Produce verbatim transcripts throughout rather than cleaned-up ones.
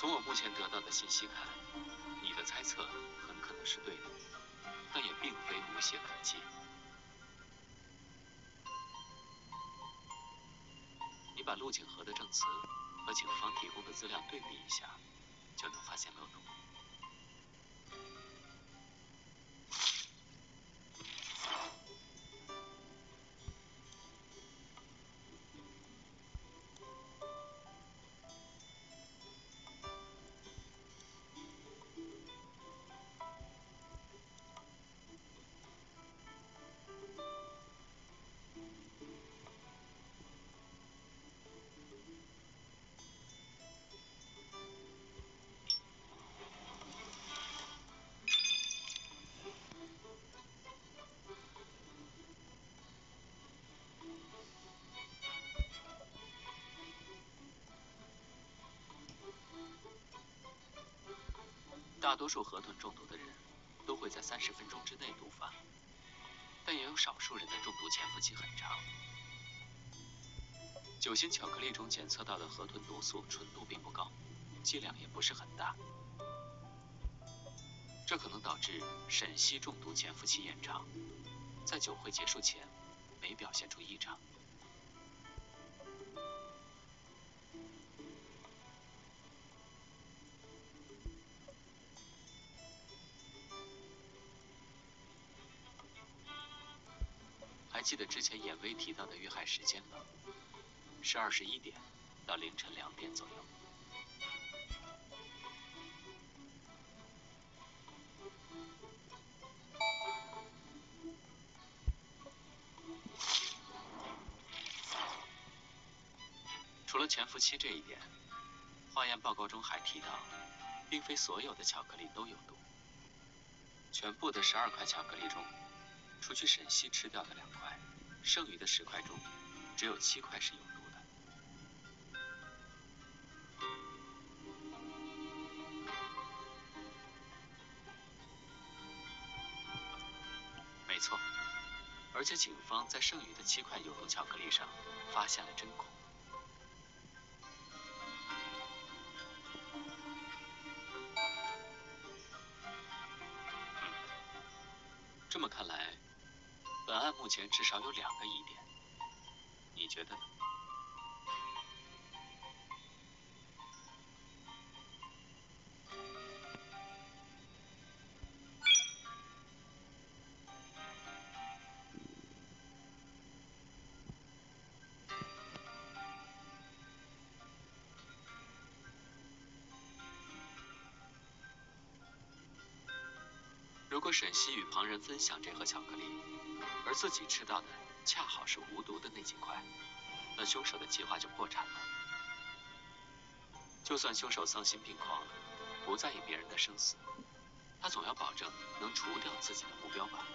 从我目前得到的信息看，你的猜测很可能是对的，但也并非无懈可击。你把陆景和的证词和警方提供的资料对比一下，就能发现漏洞。大多数河豚中毒的人都会在三十分钟之内毒发，但也有少数人的中毒潜伏期很长。酒心巧克力中检测到的河豚毒素纯度并不高，剂量也不是很大，这可能导致沈西中毒潜伏期延长，在酒会结束前没表现出异常。还记得之前眼薇提到的遇害时间吗？是二十一点到凌晨两点左右。除了潜伏期这一点，化验报告中还提到，并非所有的巧克力都有毒。全部的十二块巧克力中，除去沈西吃掉的两块，剩余的十块中，只有七块是有毒的。没错，而且警方在剩余的七块有毒巧克力上发现了针孔。这么看来，本案目前至少有两个疑点，你觉得呢？如果沈西与旁人分享这盒巧克力，而自己吃到的恰好是无毒的那几块，那凶手的计划就破产了。就算凶手丧心病狂，不在意别人的生死，他总要保证能除掉自己的目标吧。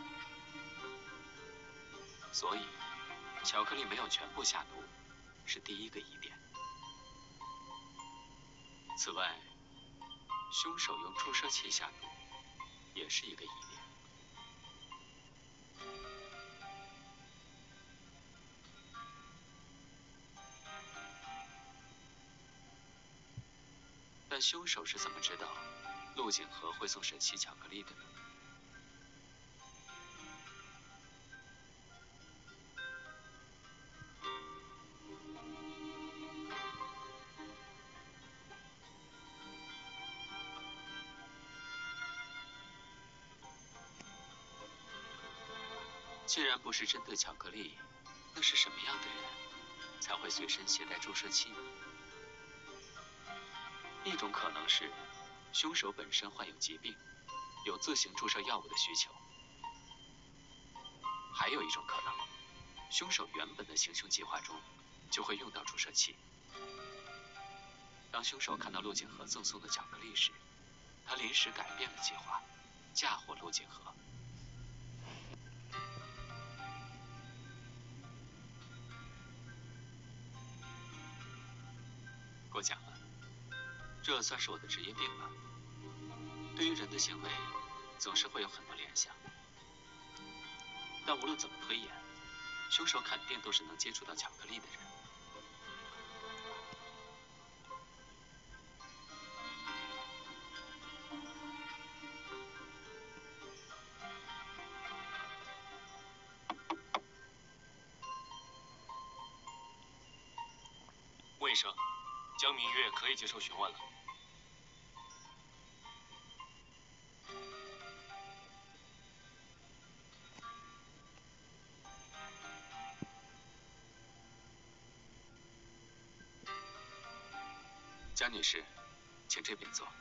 所以，巧克力没有全部下毒，是第一个疑点。此外，凶手用注射器下毒，也是一个疑点。但凶手是怎么知道陆景和会送沈西巧克力的呢？既然不是针对巧克力，那是什么样的人才会随身携带注射器呢？一种可能是，凶手本身患有疾病，有自行注射药物的需求；还有一种可能，凶手原本的行凶计划中就会用到注射器。当凶手看到陆景和赠送的巧克力时，他临时改变了计划，嫁祸陆景和。过奖了，这算是我的职业病吧。对于人的行为，总是会有很多联想。但无论怎么推演，凶手肯定都是能接触到巧克力的人。 生，江明月可以接受询问了。 江女士，请这边坐。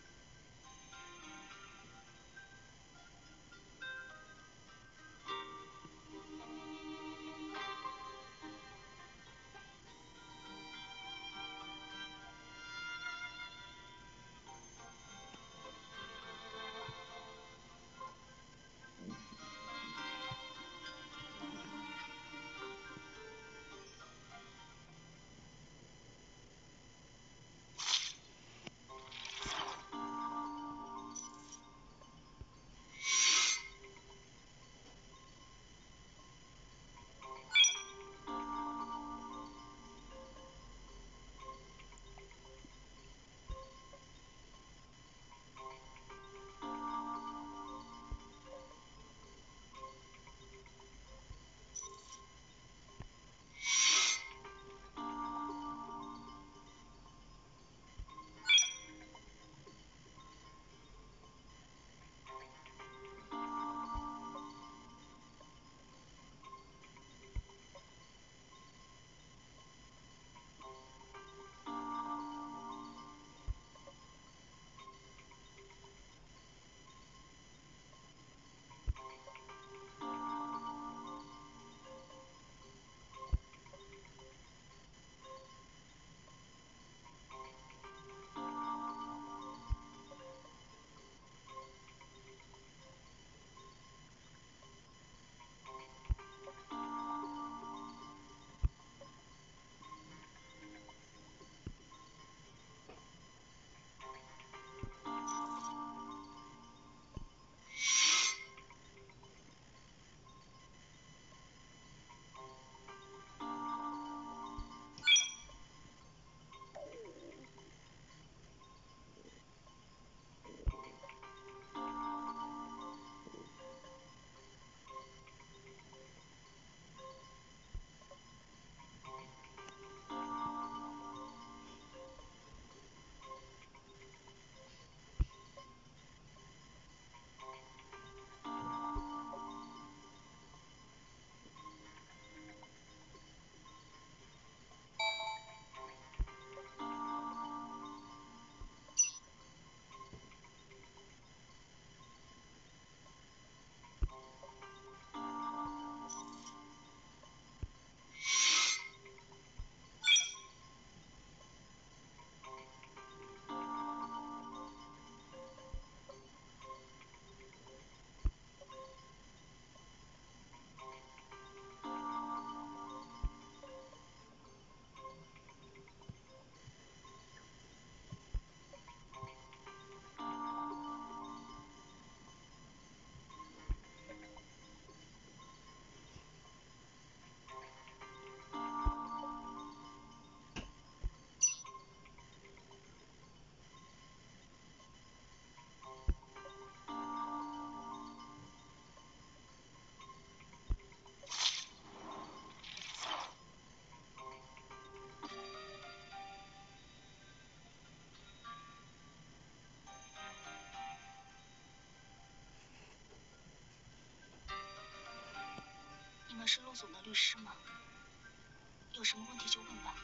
你们是陆总的律师吗？有什么问题就问吧。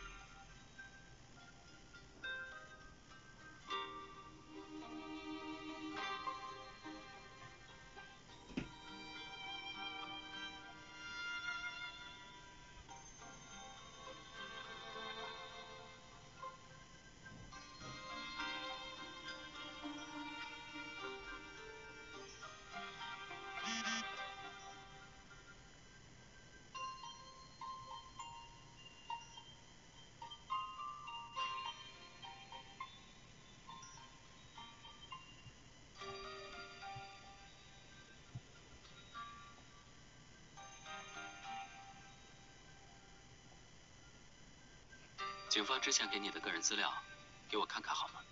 警方之前给你的个人资料，给我看看好吗？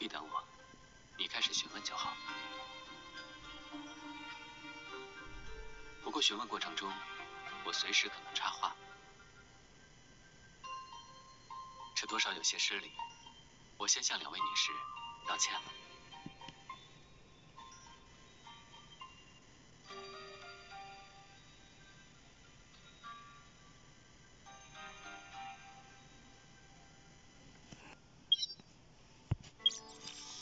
必等我，你开始询问就好。不过询问过程中，我随时可能插话，这多少有些失礼，我先向两位女士道歉了。